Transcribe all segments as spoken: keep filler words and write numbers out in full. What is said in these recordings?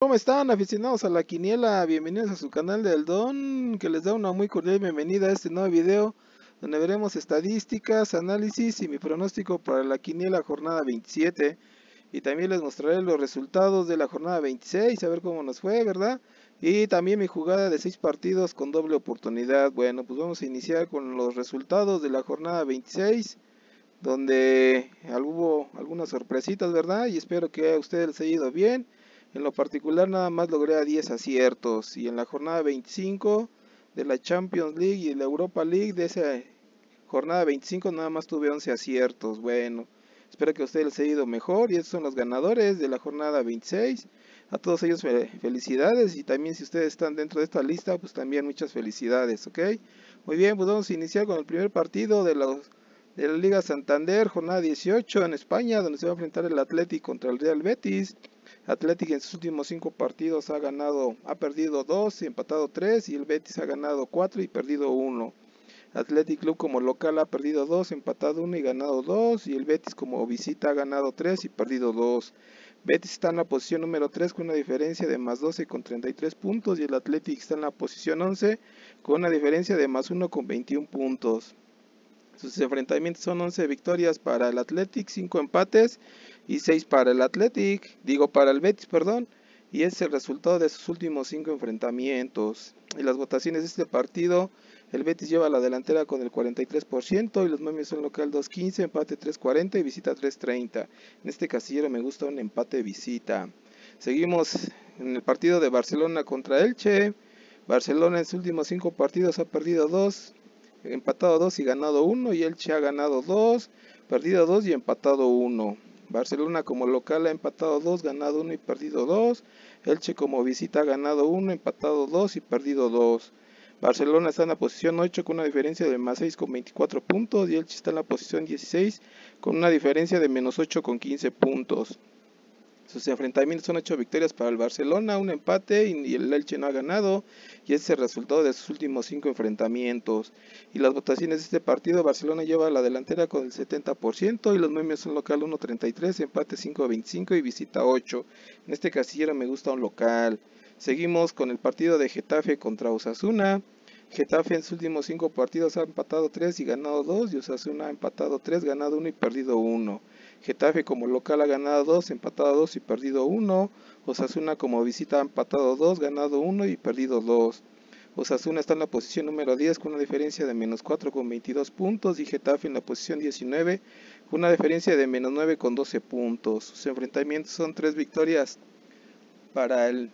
¿Cómo están, aficionados a la quiniela? Bienvenidos a su canal del Don, que les da una muy cordial bienvenida a este nuevo video, donde veremos estadísticas, análisis y mi pronóstico para la quiniela jornada veintisiete. Y también les mostraré los resultados de la jornada veintiséis, a ver cómo nos fue, ¿verdad? Y también mi jugada de seis partidos con doble oportunidad. Bueno, pues vamos a iniciar con los resultados de la jornada veintiséis, donde hubo algunas sorpresitas, ¿verdad? Y espero que a ustedes les haya ido bien. En lo particular nada más logré a diez aciertos, y en la jornada veinticinco de la Champions League y de la Europa League de esa jornada veinticinco nada más tuve once aciertos. Bueno, espero que a ustedes les haya ido mejor, y estos son los ganadores de la jornada veintiséis. A todos ellos felicidades, y también si ustedes están dentro de esta lista, pues también muchas felicidades, ¿ok? Muy bien, pues vamos a iniciar con el primer partido de los de la Liga Santander, jornada dieciocho en España, donde se va a enfrentar el Athletic contra el Real Betis. Athletic en sus últimos cinco partidos ha ganado, ha perdido dos y empatado tres, y el Betis ha ganado cuatro y perdido uno. Athletic Club como local ha perdido dos, empatado uno y ganado dos, y el Betis como visita ha ganado tres y perdido dos. Betis está en la posición número tres con una diferencia de más doce con treinta y tres puntos, y el Athletic está en la posición once con una diferencia de más uno con veintiún puntos. Sus enfrentamientos son once victorias para el Athletic, cinco empates y seis para el Athletic, digo para el Betis, perdón, y es el resultado de sus últimos cinco enfrentamientos. En las votaciones de este partido, el Betis lleva la delantera con el cuarenta y tres por ciento, y los momios son local dos quince, empate tres cuarenta y visita tres treinta. En este casillero me gusta un empate visita. Seguimos en el partido de Barcelona contra Elche. Barcelona en sus últimos cinco partidos ha perdido dos, empatado dos y ganado uno, y Elche ha ganado dos, perdido dos y empatado uno. Barcelona como local ha empatado dos, ganado uno y perdido dos. Elche como visita ha ganado uno, empatado dos y perdido dos. Barcelona está en la posición ocho con una diferencia de más seis con veinticuatro puntos, y Elche está en la posición dieciséis con una diferencia de menos ocho con quince puntos. Sus enfrentamientos son ocho victorias para el Barcelona, un empate, y el Elche no ha ganado, y ese es el resultado de sus últimos cinco enfrentamientos. Y las votaciones de este partido, Barcelona lleva la delantera con el setenta por ciento, y los memes son local uno treinta y tres, empate cinco veinticinco y visita ocho. En este casillero me gusta un local. Seguimos con el partido de Getafe contra Osasuna. Getafe en sus últimos cinco partidos ha empatado tres y ganado dos, y Osasuna ha empatado tres, ganado uno y perdido uno. Getafe como local ha ganado dos, empatado dos y perdido uno. Osasuna como visita ha empatado dos, ganado uno y perdido dos. Osasuna está en la posición número diez con una diferencia de menos cuatro con veintidós puntos, y Getafe en la posición diecinueve con una diferencia de menos nueve con doce puntos. Sus enfrentamientos son tres victorias para el,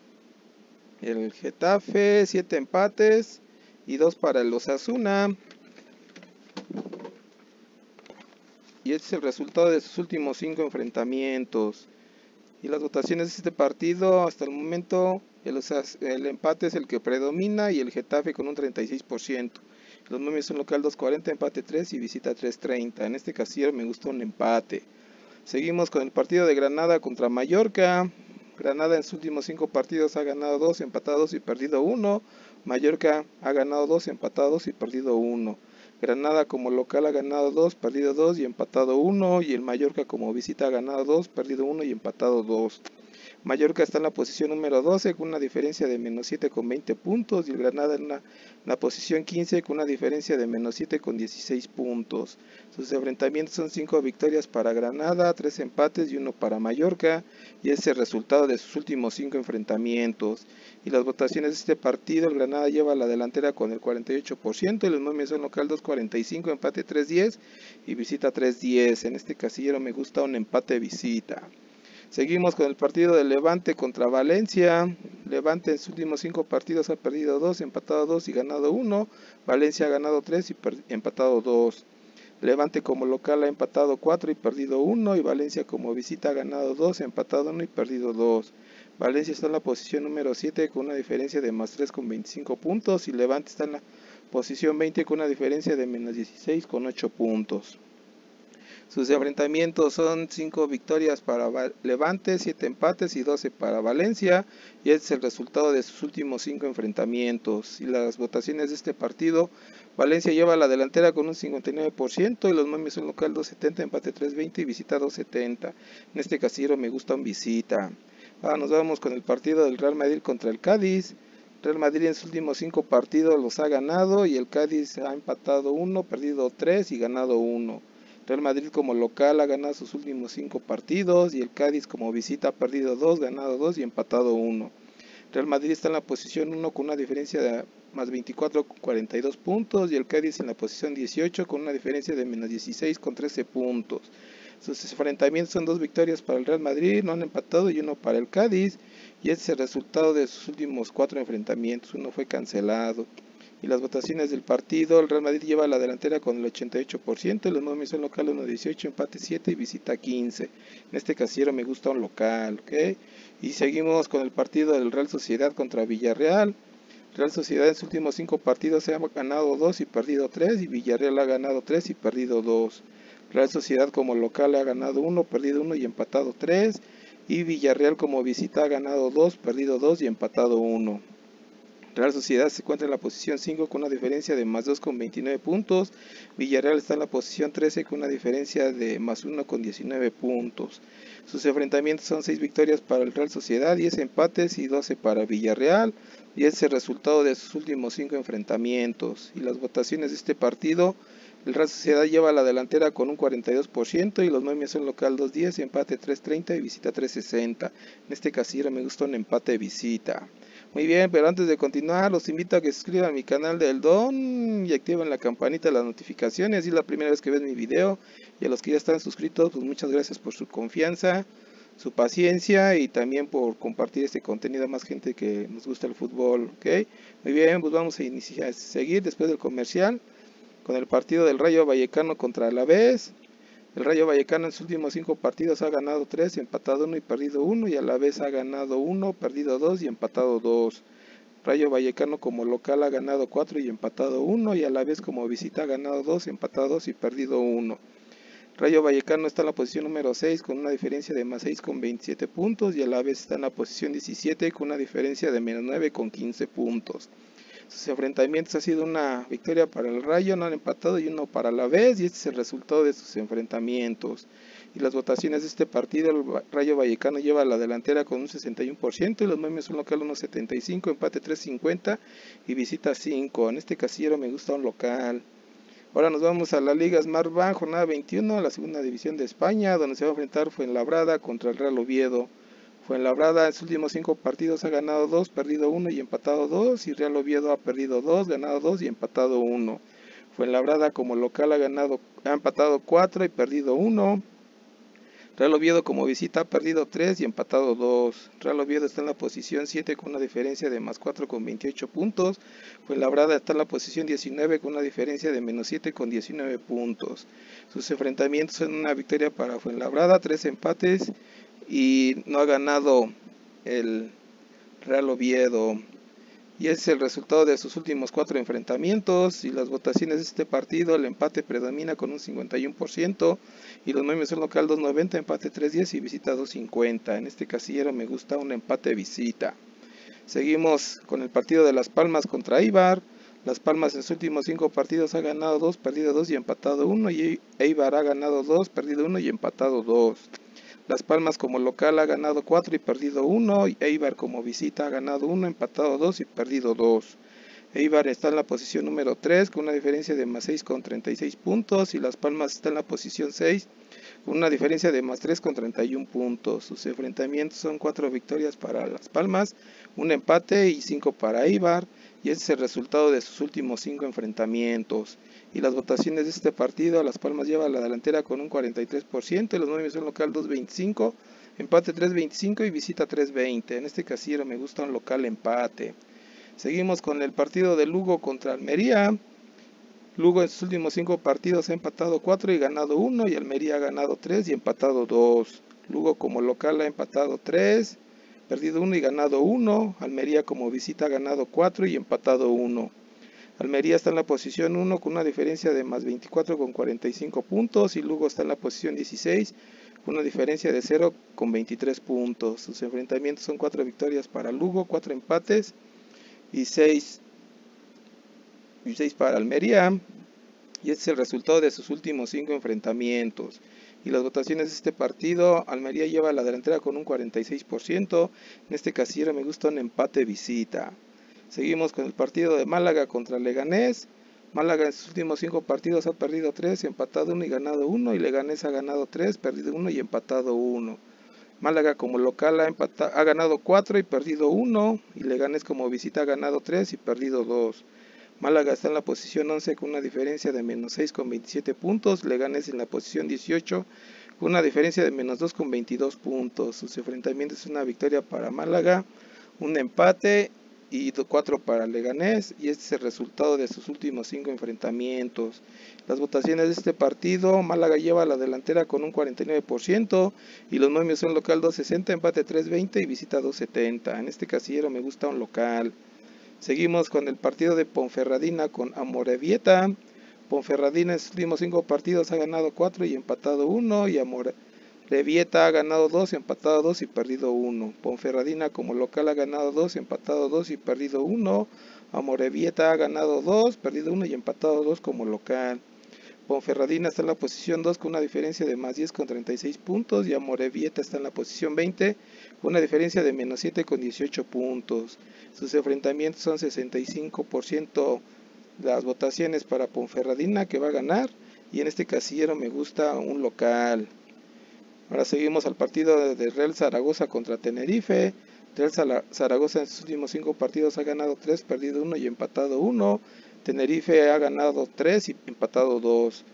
el Getafe, siete empates y dos para el Osasuna. Y este es el resultado de sus últimos cinco enfrentamientos. Y las votaciones de este partido, hasta el momento, el, el empate es el que predomina, y el Getafe con un treinta y seis por ciento. Los momios son local dos cuarenta, empate tres y visita tres treinta. En este casillero me gusta un empate. Seguimos con el partido de Granada contra Mallorca. Granada en sus últimos cinco partidos ha ganado dos, empatado dos y perdido uno. Mallorca ha ganado dos, empatado dos y perdido uno. Granada como local ha ganado dos, perdido dos y empatado uno, y el Mallorca como visita ha ganado dos, perdido uno y empatado dos. Mallorca está en la posición número doce con una diferencia de menos siete con veinte puntos, y el Granada en la, en la posición quince con una diferencia de menos siete con dieciséis puntos. Sus enfrentamientos son cinco victorias para Granada, tres empates y uno para Mallorca, y ese es el resultado de sus últimos cinco enfrentamientos. Y las votaciones de este partido, el Granada lleva la delantera con el cuarenta y ocho por ciento, y los momios son local dos cuarenta y cinco, empate tres diez y visita tres diez. En este casillero me gusta un empate visita. Seguimos con el partido de Levante contra Valencia. Levante en sus últimos cinco partidos ha perdido dos, empatado dos y ganado uno. Valencia ha ganado tres y empatado dos. Levante como local ha empatado cuatro y perdido uno, y Valencia como visita ha ganado dos, empatado uno y perdido dos. Valencia está en la posición número siete con una diferencia de más tres con veinticinco puntos, y Levante está en la posición veinte con una diferencia de menos dieciséis con ocho puntos. Sus enfrentamientos son cinco victorias para Levante, siete empates y doce para Valencia, y este es el resultado de sus últimos cinco enfrentamientos. Y las votaciones de este partido, Valencia lleva la delantera con un cincuenta y nueve por ciento, y los momios son local dos setenta, empate tres veinte y visita dos setenta. En este casillero me gusta un visita. Ahora nos vamos con el partido del Real Madrid contra el Cádiz. Real Madrid en sus últimos cinco partidos los ha ganado y el Cádiz ha empatado uno, perdido tres y ganado uno. Real Madrid como local ha ganado sus últimos cinco partidos y el Cádiz como visita ha perdido dos, ganado dos y empatado uno. Real Madrid está en la posición uno con una diferencia de más veinticuatro con cuarenta y dos puntos y el Cádiz en la posición dieciocho con una diferencia de menos dieciséis con trece puntos. Sus enfrentamientos son dos victorias para el Real Madrid, no han empatado, y uno para el Cádiz, y este es el resultado de sus últimos cuatro enfrentamientos, uno fue cancelado. Y las votaciones del partido, el Real Madrid lleva la delantera con el ochenta y ocho por ciento, los momios son local uno dieciocho, empate siete y visita quince. En este casillero me gusta un local, ¿ok? Y seguimos con el partido del Real Sociedad contra Villarreal. Real Sociedad en sus últimos cinco partidos se ha ganado dos y perdido tres, y Villarreal ha ganado tres y perdido dos. Real Sociedad como local ha ganado uno, perdido uno y empatado tres, y Villarreal como visita ha ganado dos, perdido dos y empatado uno. Real Sociedad se encuentra en la posición cinco con una diferencia de más dos con veintinueve puntos. Villarreal está en la posición trece con una diferencia de más uno con diecinueve puntos. Sus enfrentamientos son seis victorias para el Real Sociedad, diez empates y doce para Villarreal. Y ese es el resultado de sus últimos cinco enfrentamientos. Y las votaciones de este partido, el Real Sociedad lleva la delantera con un cuarenta y dos por ciento y los momios son local dos diez, empate tres treinta y visita tres sesenta. En este casillero me gusta un empate visita. Muy bien, pero antes de continuar los invito a que se suscriban a mi canal del Don y activen la campanita de las notificaciones si es la primera vez que ven mi video, y a los que ya están suscritos pues muchas gracias por su confianza, su paciencia y también por compartir este contenido a más gente que nos gusta el fútbol, ¿ok? Muy bien, pues vamos a iniciar, a seguir después del comercial con el partido del Rayo Vallecano contra Alavés. El Rayo Vallecano en sus últimos cinco partidos ha ganado tres, empatado uno y perdido uno, y Alavés ha ganado uno, perdido dos y empatado dos. Rayo Vallecano como local ha ganado cuatro y empatado uno, y Alavés como visita ha ganado dos, empatado dos y perdido uno. Rayo Vallecano está en la posición número seis con una diferencia de más seis con veintisiete puntos, y Alavés está en la posición diecisiete con una diferencia de menos nueve con quince puntos. Sus enfrentamientos ha sido una victoria para el Rayo, no han empatado, y uno para Alavés, y este es el resultado de sus enfrentamientos. Y las votaciones de este partido, el Rayo Vallecano lleva la delantera con un sesenta y uno por ciento, y los momios son local uno setenta y cinco, empate tres cincuenta y visita cinco. En este casillero me gusta un local. Ahora nos vamos a la Liga Smartbank, jornada veintiuno, la segunda división de España, donde se va a enfrentar Fuenlabrada contra el Real Oviedo. Fuenlabrada en sus últimos cinco partidos ha ganado dos, perdido uno y empatado dos, y Real Oviedo ha perdido dos, ganado dos y empatado uno. Fuenlabrada como local ha ganado, ha empatado cuatro y perdido uno. Real Oviedo como visita ha perdido tres y empatado dos. Real Oviedo está en la posición siete con una diferencia de más cuatro con veintiocho puntos. Fuenlabrada está en la posición diecinueve con una diferencia de menos siete con diecinueve puntos. Sus enfrentamientos son una victoria para Fuenlabrada, tres empates, y no ha ganado el Real Oviedo. Y ese es el resultado de sus últimos cuatro enfrentamientos. Y las votaciones de este partido, el empate predomina con un cincuenta y uno por ciento, y los momios son local dos noventa, empate tres diez y visita dos cincuenta. En este casillero me gusta un empate visita. Seguimos con el partido de Las Palmas contra Eibar. Las Palmas en sus últimos cinco partidos ha ganado dos, perdido dos y empatado uno, y Eibar ha ganado dos, perdido uno y empatado dos. Las Palmas como local ha ganado cuatro y perdido uno, y Eibar como visita ha ganado uno, empatado dos y perdido dos. Eibar está en la posición número tres con una diferencia de más seis con treinta y seis puntos, y Las Palmas está en la posición seis con una diferencia de más tres con treinta y uno puntos. Sus enfrentamientos son cuatro victorias para Las Palmas, un empate y cinco para Eibar, y ese es el resultado de sus últimos cinco enfrentamientos. Y las votaciones de este partido, Las Palmas lleva la delantera con un cuarenta y tres por ciento, y los momios son local dos veinticinco, empate tres veinticinco y visita tres veinte. En este casillero me gusta un local empate. Seguimos con el partido de Lugo contra Almería. Lugo en sus últimos cinco partidos ha empatado cuatro y ganado uno, y Almería ha ganado tres y empatado dos. Lugo como local ha empatado tres, perdido uno y ganado uno. Almería como visita ha ganado cuatro y empatado uno. Almería está en la posición uno con una diferencia de más veinticuatro con cuarenta y cinco puntos, y Lugo está en la posición dieciséis con una diferencia de cero con veintitrés puntos. Sus enfrentamientos son cuatro victorias para Lugo, cuatro empates y seis para Almería, y este es el resultado de sus últimos cinco enfrentamientos. Y las votaciones de este partido, Almería lleva la delantera con un cuarenta y seis por ciento. En este casillero me gusta un empate visita. Seguimos con el partido de Málaga contra Leganés. Málaga en sus últimos cinco partidos ha perdido tres, empatado uno y ganado uno. Y Leganés ha ganado tres, perdido uno y empatado uno. Málaga como local ha, empatado, ha ganado cuatro y perdido uno. Y Leganés como visita ha ganado tres y perdido dos. Málaga está en la posición once con una diferencia de menos seis con veintisiete puntos. Leganés en la posición dieciocho con una diferencia de menos dos con veintidós puntos. Sus enfrentamientos es una victoria para Málaga, un empate y cuatro para Leganés. Y este es el resultado de sus últimos cinco enfrentamientos. Las votaciones de este partido, Málaga lleva la delantera con un cuarenta y nueve por ciento. Y los momios son local doscientos sesenta, empate trescientos veinte y visita doscientos setenta. En este casillero me gusta un local. Seguimos con el partido de Ponferradina con Amorebieta. Ponferradina en sus últimos cinco partidos ha ganado cuatro y empatado uno. Y Amorebieta ha ganado dos, empatado dos y perdido uno. Ponferradina como local ha ganado dos, empatado dos y perdido uno. Amorebieta ha ganado dos, perdido uno y empatado dos como local. Ponferradina está en la posición dos con una diferencia de más diez con treinta y seis puntos. Y Amorebieta está en la posición veinte con una diferencia de menos siete con dieciocho puntos. Sus enfrentamientos son sesenta y cinco por ciento las votaciones para Ponferradina, que va a ganar. Y en este casillero me gusta un local. Ahora seguimos al partido de Real Zaragoza contra Tenerife. Real Zaragoza en sus últimos cinco partidos ha ganado tres, perdido uno y empatado uno. Tenerife ha ganado tres y empatado dos.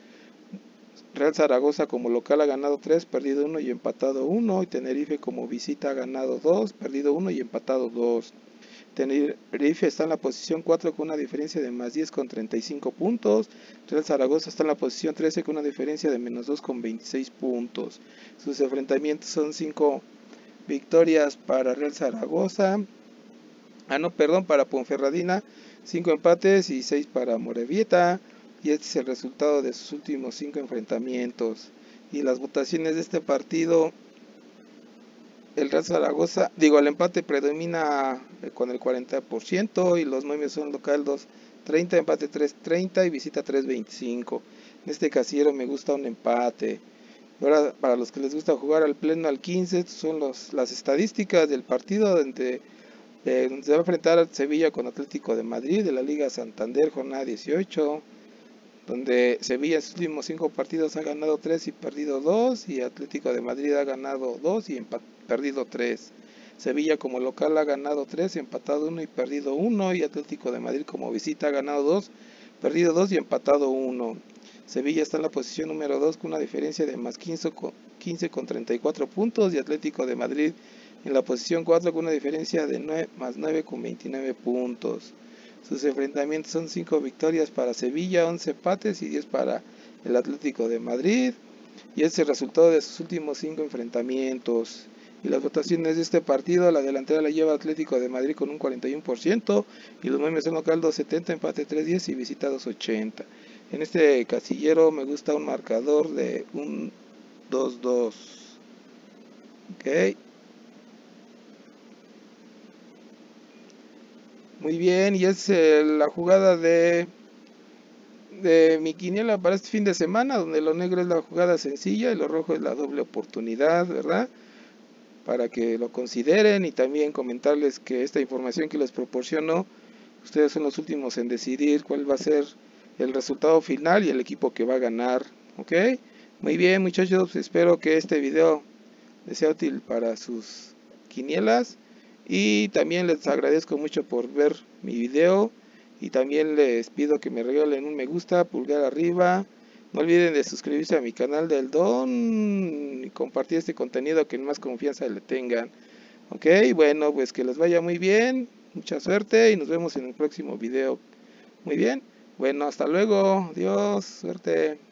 Real Zaragoza como local ha ganado tres, perdido uno y empatado uno. Y Tenerife como visita ha ganado dos, perdido uno y empatado dos. Tenerife está en la posición cuatro con una diferencia de más diez con treinta y cinco puntos. Real Zaragoza está en la posición trece con una diferencia de menos dos con veintiséis puntos. Sus enfrentamientos son cinco victorias para Real Zaragoza. Ah, no, perdón, para Ponferradina, cinco empates y seis para Amorebieta. Y este es el resultado de sus últimos cinco enfrentamientos. Y las votaciones de este partido, el Real Zaragoza, digo, el empate predomina con el cuarenta por ciento y los momios son local dos treinta, empate tres treinta y visita tres veinticinco. En este casillero me gusta un empate. Ahora, para los que les gusta jugar al pleno al quince, estos son los, las estadísticas del partido donde, de, donde se va a enfrentar a Sevilla con Atlético de Madrid de la Liga Santander, jornada dieciocho, donde Sevilla en sus últimos cinco partidos ha ganado tres y perdido dos, y Atlético de Madrid ha ganado dos y perdido tres. Sevilla como local ha ganado tres, empatado uno y perdido uno, y Atlético de Madrid como visita ha ganado dos, perdido dos y empatado uno. Sevilla está en la posición número dos con una diferencia de más quince con treinta y cuatro puntos, y Atlético de Madrid en la posición cuatro con una diferencia de nueve, más nueve con veintinueve puntos. Sus enfrentamientos son cinco victorias para Sevilla, once empates y diez para el Atlético de Madrid. Y es el resultado de sus últimos cinco enfrentamientos. Y las votaciones de este partido, la delantera la lleva Atlético de Madrid con un cuarenta y uno por ciento. Y los momios son local doscientos setenta, empate trescientos diez y visita doscientos ochenta. En este casillero me gusta un marcador de un dos dos. Ok. Muy bien, y es eh, la jugada de, de mi quiniela para este fin de semana, donde lo negro es la jugada sencilla y lo rojo es la doble oportunidad, ¿verdad? Para que lo consideren, y también comentarles que esta información que les proporciono, ustedes son los últimos en decidir cuál va a ser el resultado final y el equipo que va a ganar, ¿ok? Muy bien, muchachos, espero que este video les sea útil para sus quinielas. Y también les agradezco mucho por ver mi video, y también les pido que me regalen un me gusta, pulgar arriba. No olviden de suscribirse a mi canal del Don y compartir este contenido que más confianza le tengan. Ok, bueno, pues que les vaya muy bien, mucha suerte y nos vemos en el próximo video. Muy bien, bueno, hasta luego, adiós, suerte.